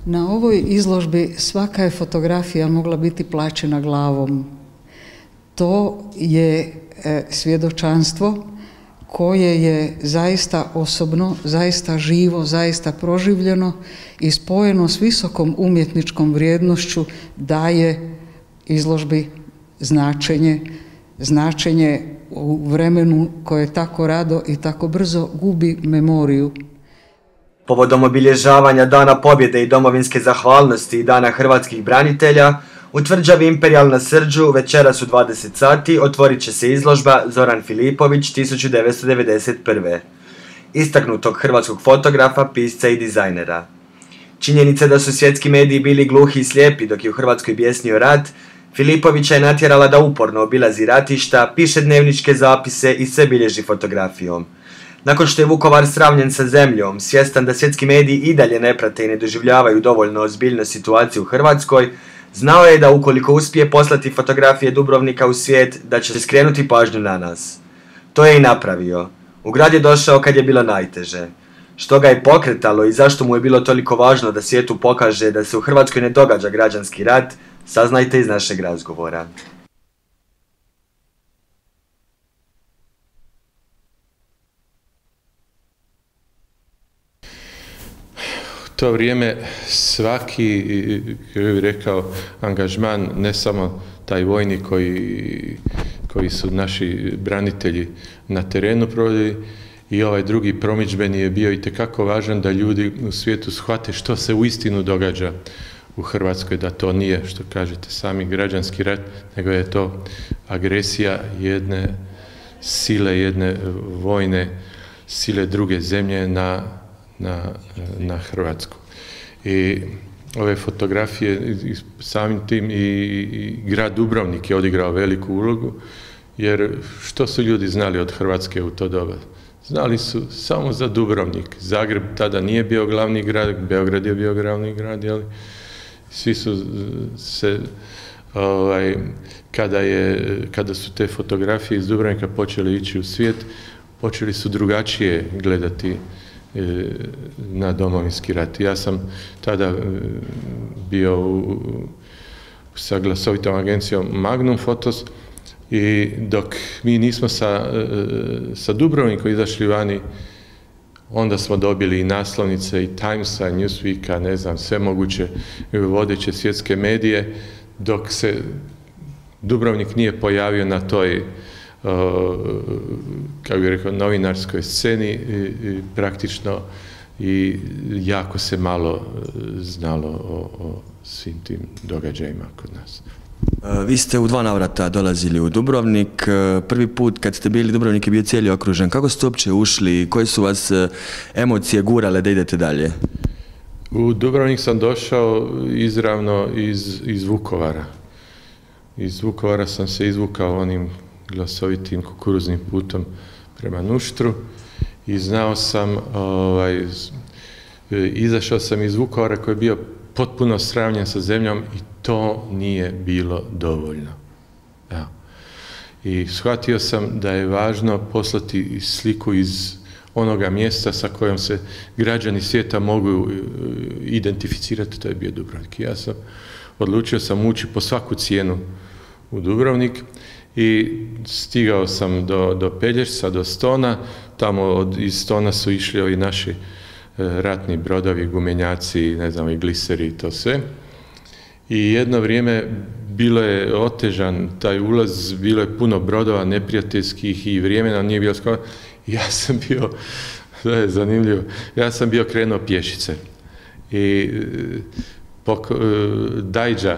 Na ovoj izložbi svaka je fotografija mogla biti plaćena glavom. To je svjedočanstvo koje je zaista osobno, zaista živo, zaista proživljeno i spojeno s visokom umjetničkom vrijednošću daje izložbi značenje u vremenu koje tako rado i tako brzo gubi memoriju. Povodom obilježavanja Dana pobjede i domovinske zahvalnosti i Dana hrvatskih branitelja, u tvrđavi Imperial na Srđu večeras u 20 sati otvorit će se izložba Zoran Filipović 1991. istaknutog hrvatskog fotografa, pisca i dizajnera. Činjenica da su svjetski mediji bili gluhi i slijepi dok je u Hrvatskoj bjesnio rat, Filipovića je natjerala da uporno obilazi ratišta, piše dnevničke zapise i sve bilježi fotografijom. Nakon što je Vukovar sravnjen sa zemljom, svjestan da svjetski mediji i dalje ne prate i ne doživljavaju dovoljno ozbiljnu situaciju u Hrvatskoj, znao je da ukoliko uspije poslati fotografije Dubrovnika u svijet, da će skrenuti pažnju na nas. To je i napravio. U grad je došao kad je bilo najteže. Što ga je pokretalo i zašto mu je bilo toliko važno da svijetu pokaže da se u Hrvatskoj ne događa građanski rat, saznajte iz našeg razgovora. U to vrijeme svaki, kako bih rekao, angažman, ne samo taj vojni koji su naši branitelji na terenu provodili, i ovaj drugi promidžbeni je bio itekako važan da ljudi u svijetu shvate što se uistinu događa u Hrvatskoj, da to nije, što kažete sami, građanski rat, nego je to agresija jedne sile, jedne vojne sile druge zemlje na Hrvatsku. I ove fotografije, samim tim i grad Dubrovnik je odigrao veliku ulogu, jer što su ljudi znali od Hrvatske u to doba? Znali su samo za Dubrovnik. Zagreb tada nije bio glavni grad, Beograd je bio glavni grad, jel? Svi su se, kada su te fotografije iz Dubrovnika počele ići u svijet, počeli su drugačije gledati na domovinski rat. Ja sam tada bio sa glasovitom agencijom Magnum Photos i dok mi nismo sa Dubrovnikom izašli vani, onda smo dobili i naslovnice i Timesa, Newsweeka, ne znam, sve moguće vodeće svjetske medije, dok se Dubrovnik nije pojavio na toj, kako bih rekao, novinarskoj sceni, praktično i jako se malo znalo o svim tim događajima kod nas. Vi ste u 2 navrata dolazili u Dubrovnik. Prvi put kad ste bili, Dubrovnik je bio cijeli okružen. Kako ste uopće ušli? Koje su vas emocije gurale da idete dalje? U Dubrovnik sam došao izravno iz Vukovara. Iz Vukovara sam se izvukao onim glasovitim kukuruznim putom prema Nuštru i znao sam, izašao sam iz Vukovara koji je bio potpuno sravnjen sa zemljom i to nije bilo dovoljno. Ja. I shvatio sam da je važno poslati sliku iz onoga mjesta sa kojom se građani svijeta mogu identificirati, to je bio Dubrovnik. Ja sam odlučio ući po svaku cijenu u Dubrovnik i stigao sam do Pelješca, do Stona, tamo iz Stona su išli ovi naši ratni brodovi, gumenjaci, ne znam, i gliseri i to sve. I jedno vrijeme bilo je otežan taj ulaz, bilo je puno brodova neprijateljskih i vrijeme nam nije bilo skoro. Ja sam bio, to je zanimljivo, ja sam bio krenuo pješice. I Dajđa,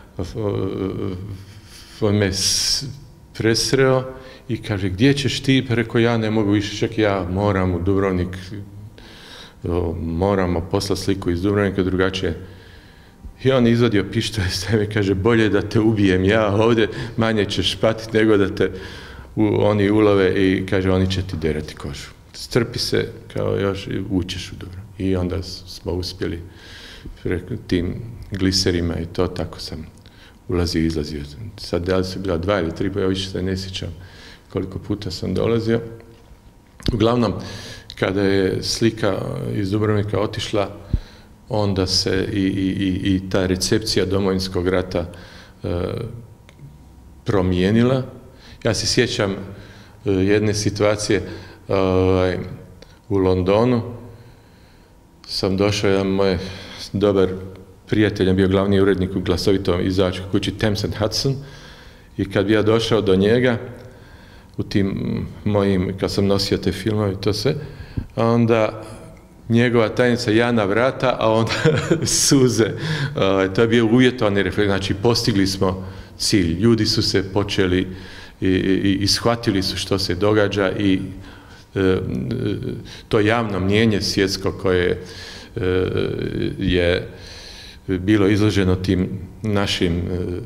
on me presreo i kaže, gdje ćeš ti? Pa rekao, ja ne mogu više, čak ja moram u Dubrovnik, moramo poslati sliku iz Dubrovnika, drugačije. I on izvadio pištolj i kaže, bolje da te ubijem ja ovdje, manje ćeš patiti nego da te oni ulove i kaže, oni će ti derati kožu. Strpi se, kao još uđeš u Dubrovnik. I onda smo uspjeli tim gliserima i to, tako sam ulazio i izlazio. Sad, da li su bila 2 ili 3, pa ja više se ne sjećam koliko puta sam dolazio. Uglavnom, kada je slika iz Dubrovnika otišla onda se i ta recepcija Domovinskog rata promijenila. Ja se sjećam jedne situacije u Londonu. Sam došao, jedan moj dobar prijatelj, bio glavni urednik u glasovitom izdavačkoj kući Thames and Hudson, i kad bi ja došao do njega, u tim mojim, kad sam nosio te filmove i to sve, onda njegova tajnica Jana vrata, a onda suze. To je bio uvjetovani refleks, znači postigli smo cilj. Ljudi su se počeli i shvatili su što se događa i to javno mnijenje svjetsko koje je bilo izloženo tim našim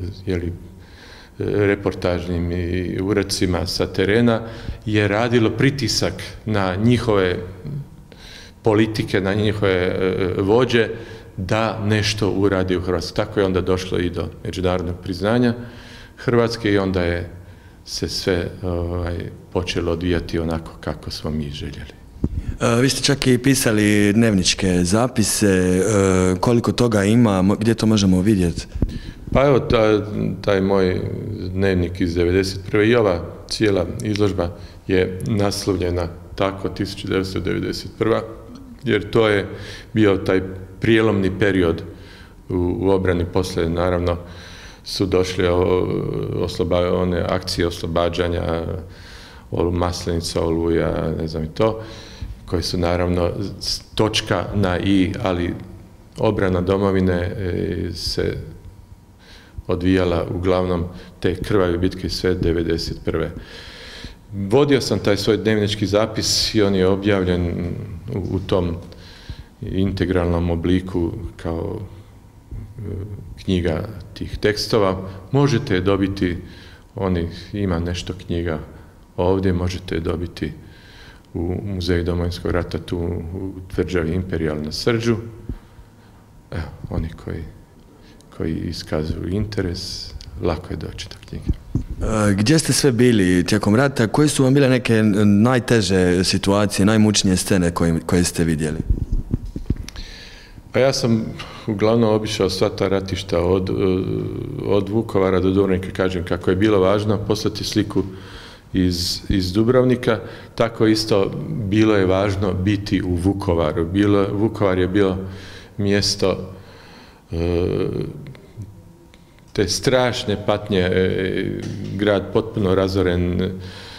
reportažnim uradcima sa terena je radilo pritisak na njihove politike, na njihove vođe da nešto uradi u Hrvatskoj. Tako je onda došlo i do međunarodnog priznanja Hrvatske i onda je se sve počelo odvijati onako kako smo mi željeli. Vi ste čak i pisali dnevničke zapise, koliko toga ima, gdje to možemo vidjeti? Pa evo, taj moj dnevnik iz 1991. i ova cijela izložba je naslovljena tako 1991. jer to je bio taj prijelomni period u obrani. Poslije, naravno, su došle one akcije oslobađanja, Maslenica, Oluja, ne znam i to, koje su naravno točka na i, ali obrana domovine se odvijala uglavnom te krvave bitke sve 1991. Vodio sam taj svoj dnevnički zapis i on je objavljen u tom integralnom obliku kao knjiga tih tekstova. Možete je dobiti, ima nešto knjiga ovdje, možete je dobiti u Muzeju Domovinskog rata tu u tvrđavi Imperijal na Srđu. Evo, oni koji iskazuju interes, lako je doći do knjige. Gdje ste sve bili tijekom rata? Koje su vam bile neke najteže situacije, najmučnije scene koje ste vidjeli? Pa ja sam uglavnom obišao sva ta ratišta od Vukovara do Dubrovnika, kažem kako je bilo važno poslati sliku iz Dubrovnika, tako isto bilo je važno biti u Vukovaru. Vukovar je bilo mjesto te strašne patnje, grad potpuno razoren,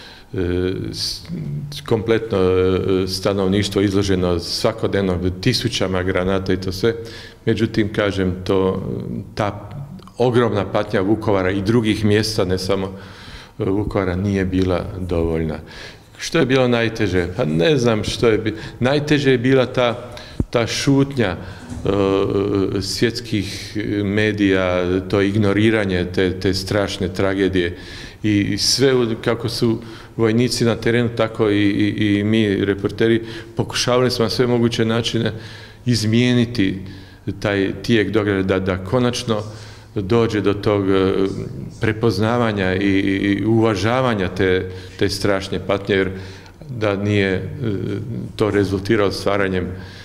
kompletno stanovništvo izloženo svakodnevno tisućama granata i to sve. Međutim, kažem, ta ogromna patnja Vukovara i drugih mjesta, ne samo Vukovara, nije bila dovoljna. Što je bilo najteže? Pa ne znam što je bilo. Najteže je bila ta šutnja svjetskih medija, to ignoriranje te strašne tragedije i sve kako su vojnici na terenu, tako i mi reporteri pokušavali smo na sve moguće načine izmijeniti taj tijek događaja da konačno dođe do tog prepoznavanja i uvažavanja te strašne patnje, jer da nije to rezultiralo stvaranjem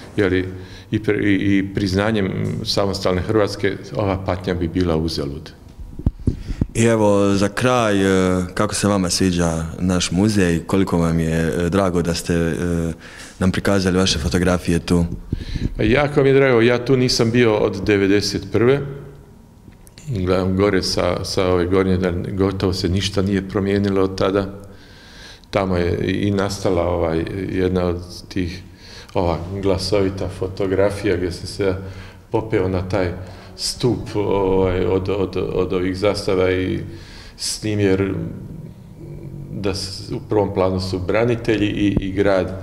i priznanjem samostalne Hrvatske, ova patnja bi bila uzalud. I evo, za kraj, kako se vama sviđa naš muzej, koliko vam je drago da ste nam prikazali vaše fotografije tu? Jako mi je drago, ja tu nisam bio od 1991. Gledam gore sa ove gornje, da gotovo se ništa nije promijenilo od tada. Tamo je i nastala jedna od tih, ova glasovita fotografija gdje sam se popeo na taj stup od ovih zastava i snimio, jer da u prvom planu su branitelji i grad.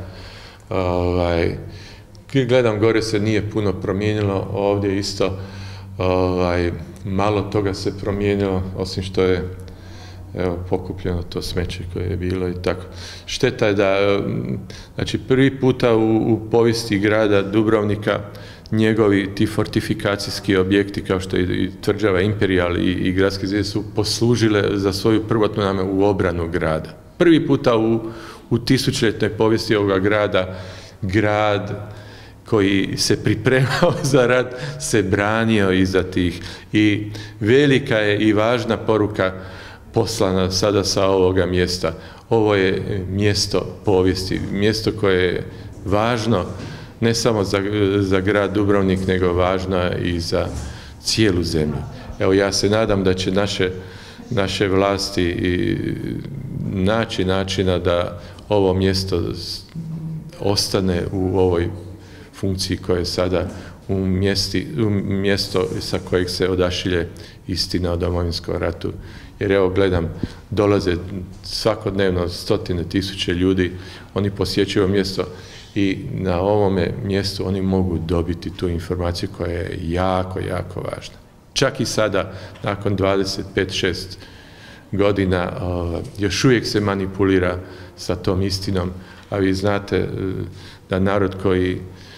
Gledam gore se nije puno promijenilo, ovdje isto malo toga se promijenilo, osim što je pokupljeno to smeće koje je bilo i tako. Šteta je da, znači, prvi puta u povijesti grada Dubrovnika njegovi ti fortifikacijski objekti kao što je i tvrđava Imperijal i gradski zid su poslužile za svoju prvotnu namjenu u obranu grada. Prvi puta u tisućljetnoj povijesti ovoga grada, grad koji se pripremao za rat, se branio iza tih. I velika je i važna poruka poslana sada sa ovoga mjesta. Ovo je mjesto povijesti, mjesto koje je važno ne samo za grad Dubrovnik, nego važno i za cijelu zemlju. Evo, ja se nadam da će naše vlasti naći načina da ovo mjesto ostane u ovoj funkciji koja je sada mjesto sa kojeg se odašilje istina o Domovinskom ratu. Jer evo gledam, dolaze svakodnevno stotine tisuće ljudi, oni posjećuju mjesto i na ovome mjestu oni mogu dobiti tu informaciju koja je jako, jako važna. Čak i sada, nakon 25-6 godina, još uvijek se manipulira sa tom istinom, a vi znate da narod koji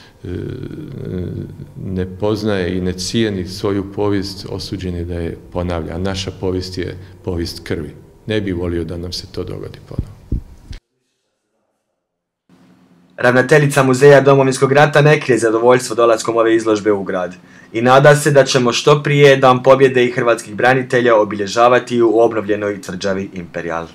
ne poznaje i ne cijeni svoju povijest, osuđen je da je ponavlja. Naša povijest je povijest krvi. Ne bi volio da nam se to dogodi ponovno. Ravnateljica Muzeja Domovinskog rata ne krije zadovoljstvo dolaskom ove izložbe u grad i nada se da ćemo što prije Dan pobjede i hrvatskih branitelja obilježavati u obnovljenoj tvrđavi Imperijal.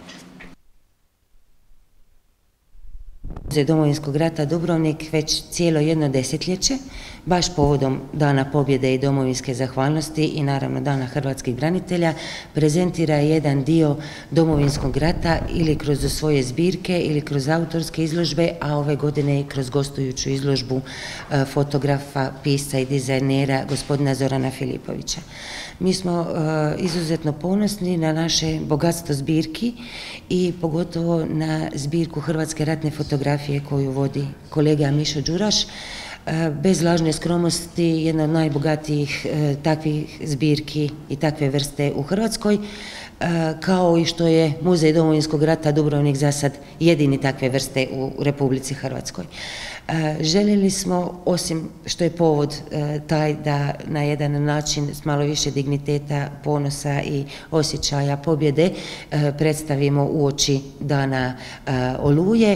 Muzej Domovinskog rata Dubrovnik već cijelo jedno desetljeće, baš povodom Dana pobjede i domovinske zahvalnosti i naravno Dana hrvatskih branitelja, prezentira jedan dio Domovinskog rata ili kroz svoje zbirke ili kroz autorske izložbe, a ove godine i kroz gostujuću izložbu fotografa, pisca i dizajnera gospodina Zorana Filipovića. Mi smo izuzetno ponosni na naše bogatstvo zbirki i pogotovo na zbirku hrvatske ratne fotografije koju vodi kolega Mišo Đuraš. Bez lažne skromnosti, jedna od najbogatijih takvih zbirki i takve vrste u Hrvatskoj, kao i što je Muzej Domovinskog rata Dubrovnik za sad jedini takve vrste u Republici Hrvatskoj. Željeli smo, osim što je povod taj da na jedan način s malo više digniteta, ponosa i osjećaja pobjede predstavimo uoči Dana Oluje,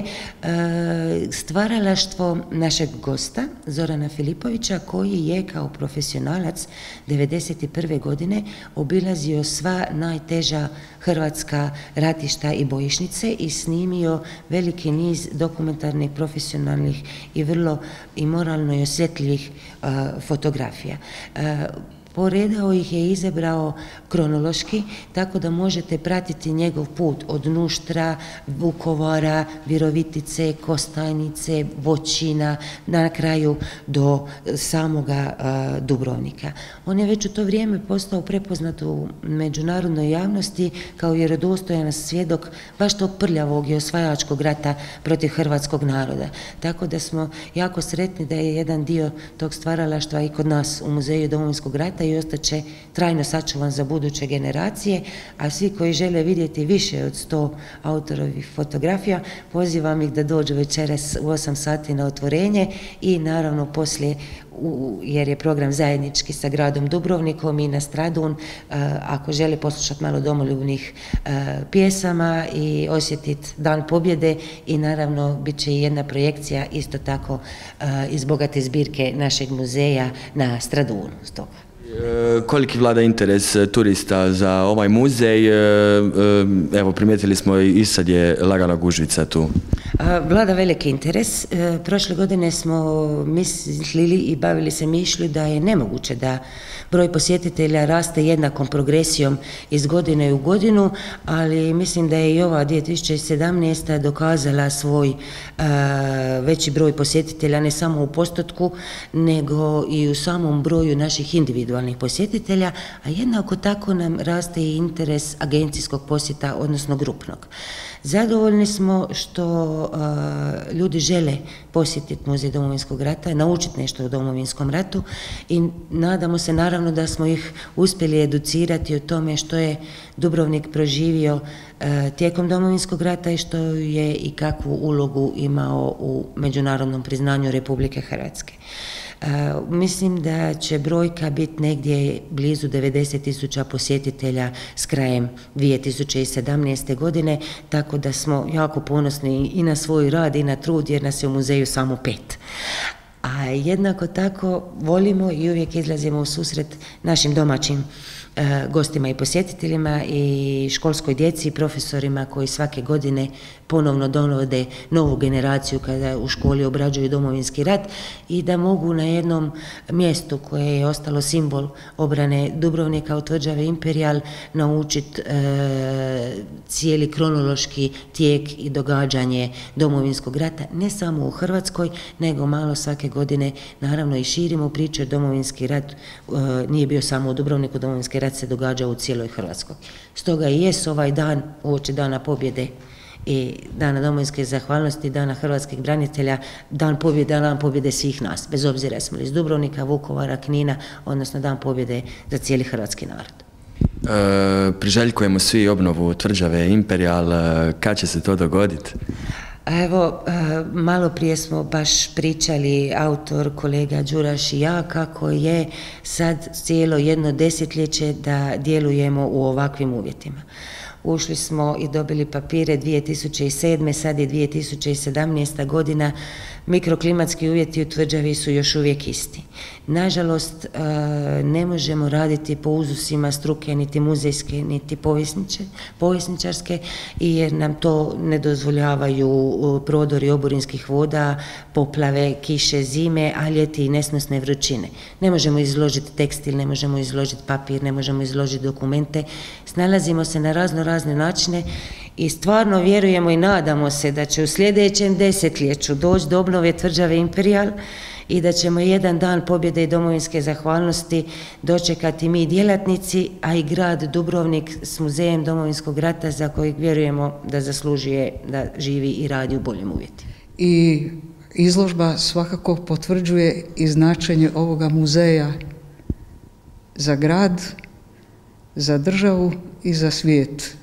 stvaralaštvo našeg gosta Zorana Filipovića, koji je kao profesionalac 1991. godine obilazio sva najteža hrvatska ratišta i bojišnice i snimio veliki niz dokumentarnih, profesionalnih i vrlo i moralno i osjetljivih fotografija. Poredao ih je, izabrao kronološki, tako da možete pratiti njegov put od Nuštra, Vukovara, Virovitice, Kostajnice, Voćina, na kraju do samoga Dubrovnika. On je već u to vrijeme postao prepoznat u međunarodnoj javnosti kao vjerodostojan svjedok baš tog prljavog i osvajačkog rata protiv hrvatskog naroda. Tako da smo jako sretni da je jedan dio tog stvaralaštva i kod nas u Muzeju Domovinskog rata i ostaće trajno sačuvan za buduće generacije, a svi koji žele vidjeti više od 100 autorovih fotografija, pozivam ih da dođu večeras u 8 sati na otvorenje i naravno poslije, jer je program zajednički sa gradom Dubrovnikom i na Stradun, ako žele poslušati malo domoljubnih pjesama i osjetiti Dan pobjede, i naravno bit će i jedna projekcija isto tako iz bogate zbirke našeg muzeja na Stradunu. Koliki vlada interes turista za ovaj muzej? Evo, primijetili smo i sad je lagana gužvica tu. Vlada veliki interes. Prošle godine smo mislili i bavili se mišlju da je nemoguće da broj posjetitelja raste jednakom progresijom iz godine u godinu, ali mislim da je i ova 2017. dokazala svoj veći broj posjetitelja, ne samo u postotku, nego i u samom broju naših individualnih posjetitelja, a jednako tako nam raste i interes agencijskog posjeta, odnosno grupnog. Zadovoljni smo što ljudi žele posjetiti Muzej Domovinskog rata, naučiti nešto o Domovinskom ratu i nadamo se naravno da smo ih uspjeli educirati o tome što je Dubrovnik proživio tijekom Domovinskog rata i što je i kakvu ulogu imao u međunarodnom priznanju Republike Hrvatske. Mislim da će brojka biti negdje blizu 90.000 posjetitelja s krajem 2017. godine, tako da smo jako ponosni i na svoj rad i na trud, jer nas je u muzeju samo 5. A A jednako tako volimo i uvijek izlazimo u susret našim domaćim gostima i posjetiteljima i školskoj djeci i profesorima koji svake godine ponovno dovode novu generaciju kada u školi obrađuju Domovinski rat i da mogu na jednom mjestu koje je ostalo simbol obrane Dubrovnika od tvrđave Imperijal naučiti cijeli kronološki tijek i događanje Domovinskog rata, ne samo u Hrvatskoj, nego malo svake godine naravno i širimo priče jer Domovinski rat nije bio samo u Dubrovniku, Domovinski rat se događa u cijeloj Hrvatskoj. Stoga i jest ovaj dan uoči Dana pobjede i Dana domovinske zahvalnosti, Dana hrvatskih branitelja, dan pobjede svih nas, bez obzira smo li iz Dubrovnika, Vukovara, Knina, odnosno dan pobjede za cijeli hrvatski narod. Priželjkujemo svi obnovu tvrđave Imperijal, kad će se to dogoditi? Evo, malo prije smo baš pričali, autor, kolega Đuraš i ja, kako je sad cijelo jedno desetljeće da djelujemo u ovakvim uvjetima. Ušli smo i dobili papire 2007. sad je 2017. godina, mikroklimatski uvjeti u tvrđavi su još uvijek isti. Nažalost, ne možemo raditi po uzusima struke, niti muzejske, niti povjesničarske, jer nam to ne dozvoljavaju prodori oborinskih voda, poplave, kiše, zime, a ljeti i nesnosne vrućine. Ne možemo izložiti tekstil, ne možemo izložiti papir, ne možemo izložiti dokumente. Snalazimo se na razne načine i stvarno vjerujemo i nadamo se da će u sljedećem desetljeću doći do obnove tvrđave Imperijal i da ćemo jedan dan pobjede i domovinske zahvalnosti dočekati mi djelatnici, a i grad Dubrovnik s muzejem Domovinskog rata za kojeg vjerujemo da zaslužuje da živi i radi u boljim uvjetima. I izložba svakako potvrđuje i značenje ovoga muzeja za grad, za državu i za svijet.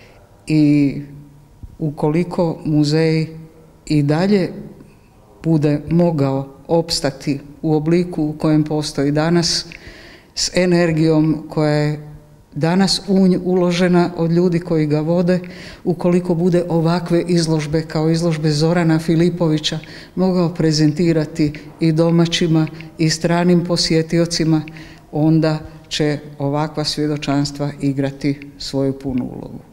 I ukoliko muzej i dalje bude mogao opstati u obliku u kojem postoji danas, s energijom koja je danas uložena od ljudi koji ga vode, ukoliko bude ovakve izložbe kao izložbe Zorana Filipovića mogao prezentirati i domaćima i stranim posjetiocima, onda će ovakva svjedočanstva igrati svoju punu ulogu.